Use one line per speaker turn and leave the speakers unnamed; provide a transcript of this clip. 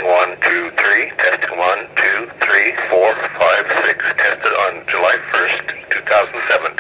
1, 2, 3. Testing 1, 2, 3, 4, 5, 6. Tested on July 1st, 2007.